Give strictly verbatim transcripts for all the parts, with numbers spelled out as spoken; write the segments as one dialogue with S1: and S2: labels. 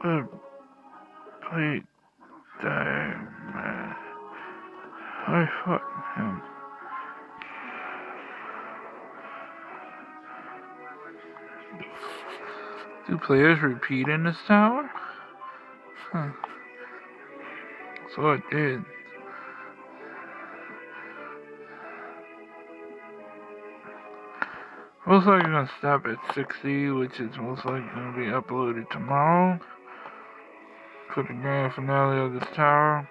S1: Good plate die, man. I fuck him. Do players repeat in this tower? Huh. So it did. Most likely gonna stop at sixty, which is most likely gonna be uploaded tomorrow for the grand finale of this tower.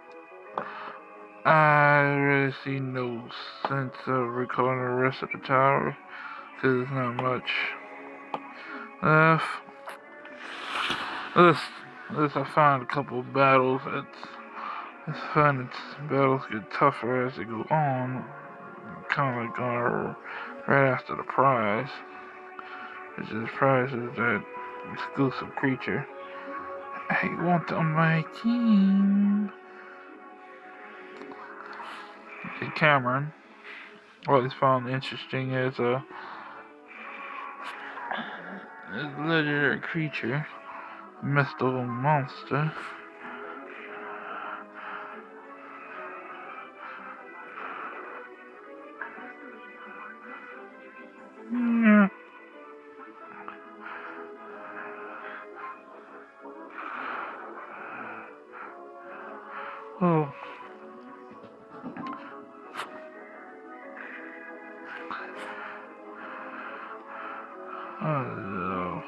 S1: I really see no sense of recording the rest of the tower because there's not much left. Unless, unless I find a couple of battles. It's, it's fun. It's, battles get tougher as they go on. Kind of like going right after the prize. Which is prize is that exclusive creature. I want on my team. Okay, Cameron. What is found interesting is a, a legendary creature, mystical monster. Yeah. Oh. Oh.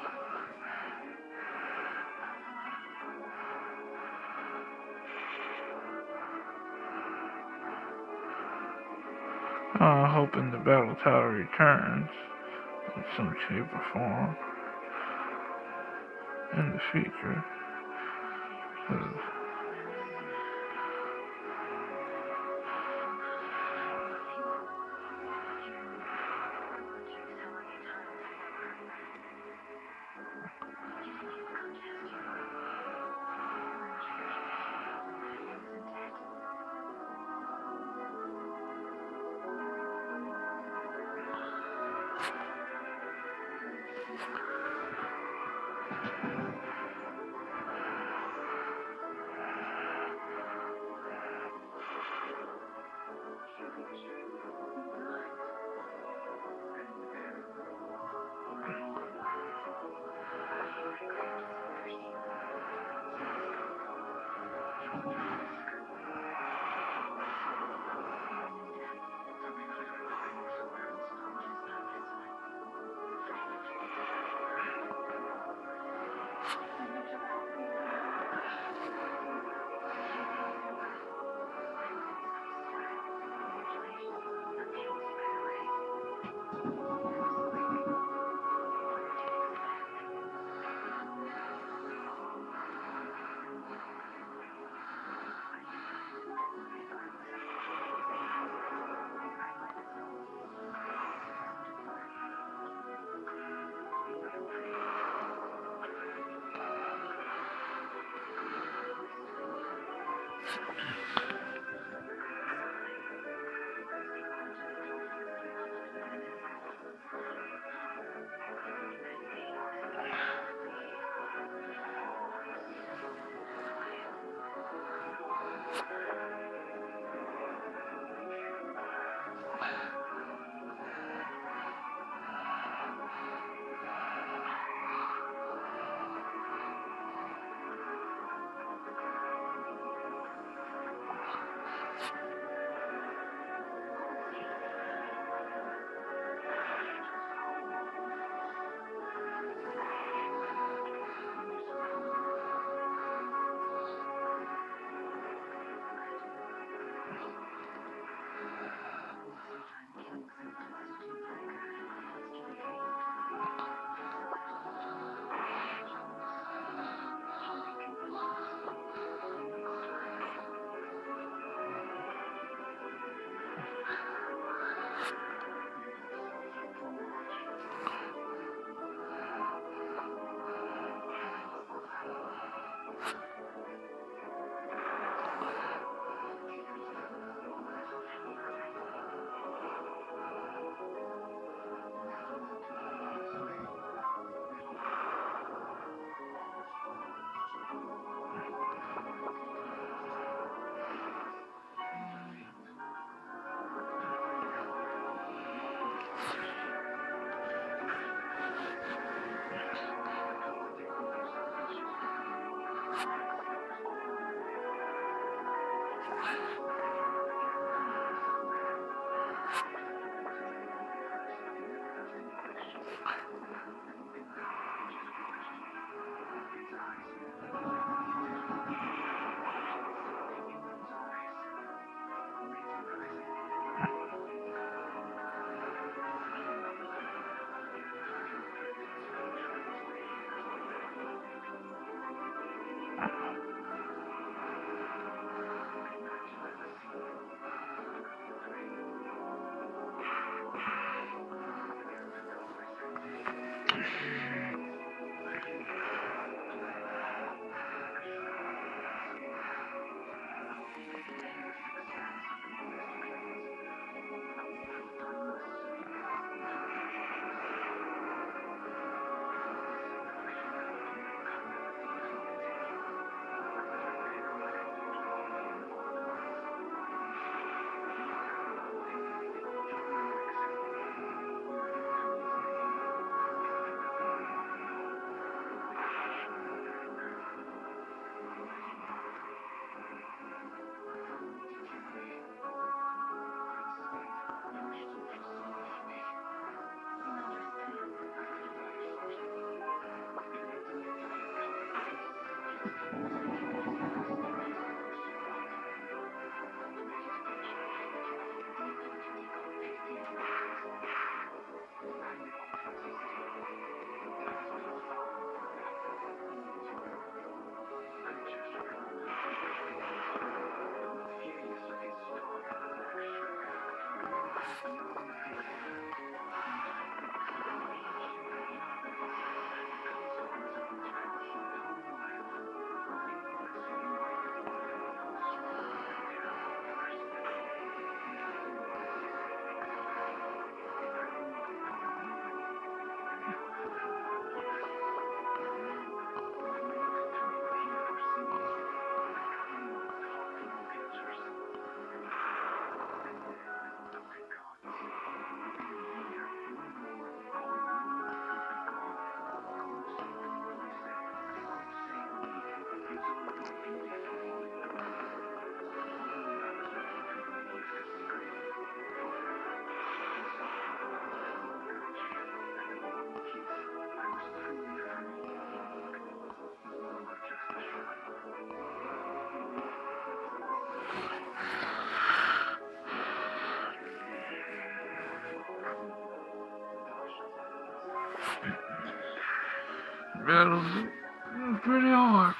S1: I'm hoping the battle tower returns in some shape or form in the future. Uh, Battles is pretty hard.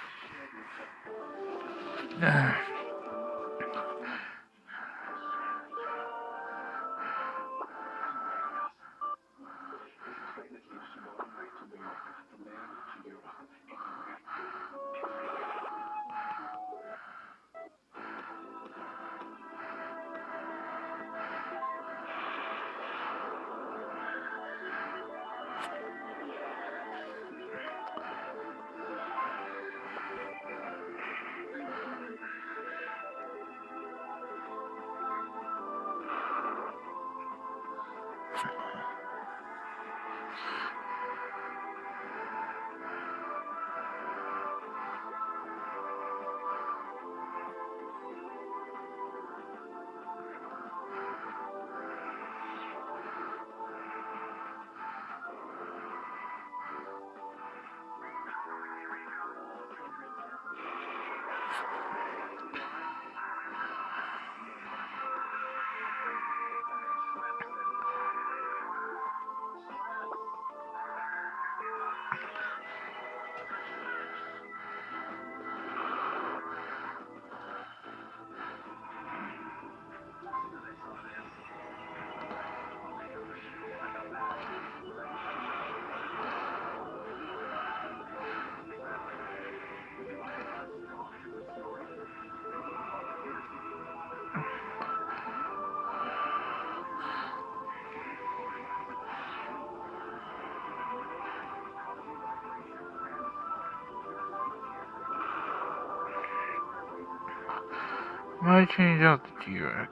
S1: Might change out the T-Rex.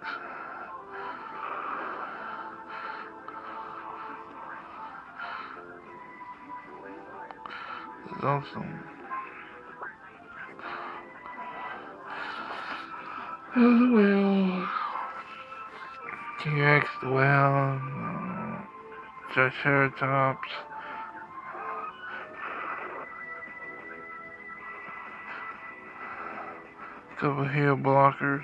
S1: There's also there's a whale. T-Rex, the whale, uh, Triceratops, couple heel blockers.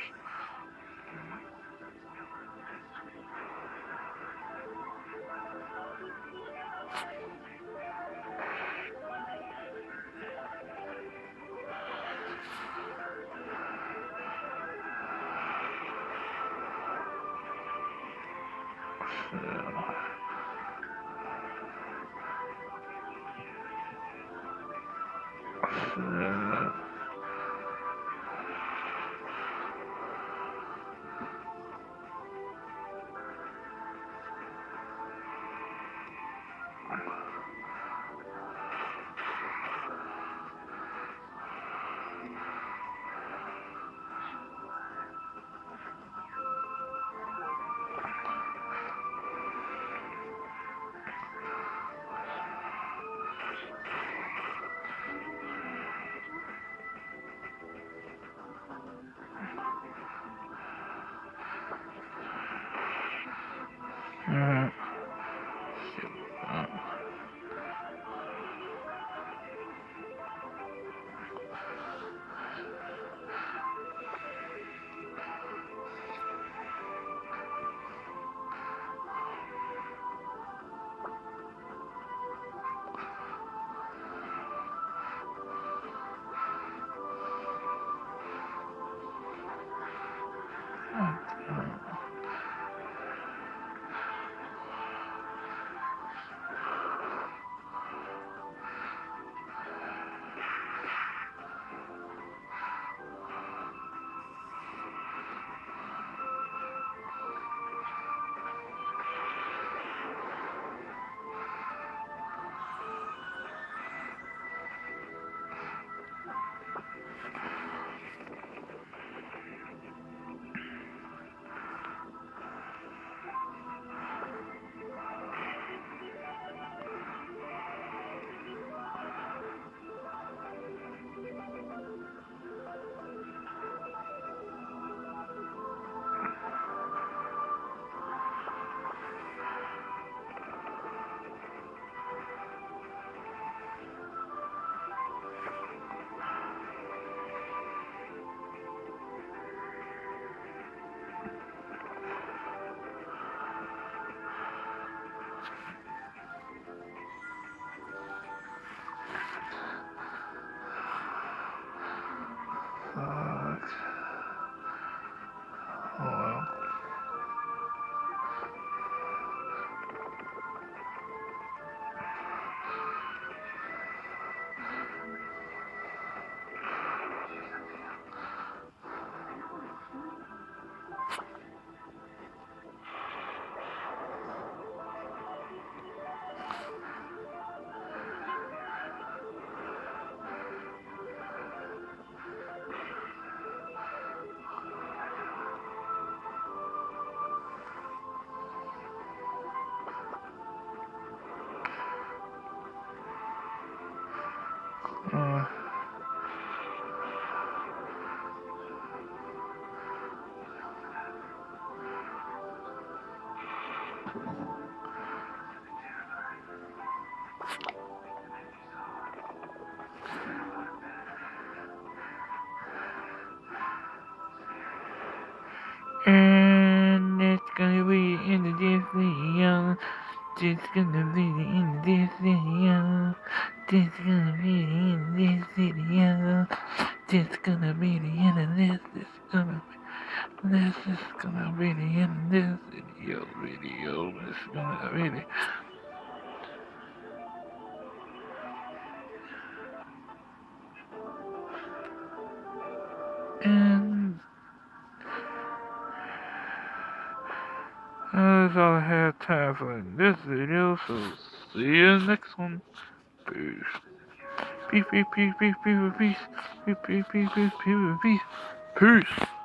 S1: Uh, uh, This gonna be the end of this video. This gonna be the end of this video. This gonna be the end of this. This gonna be this is gonna be the end of this video. Video. This is gonna be the and that's all I have time for in this video. So see you next one. Peace. Peace, peace, peace, peace, peace, peace, peace, peace, peace, peace, peace, peace.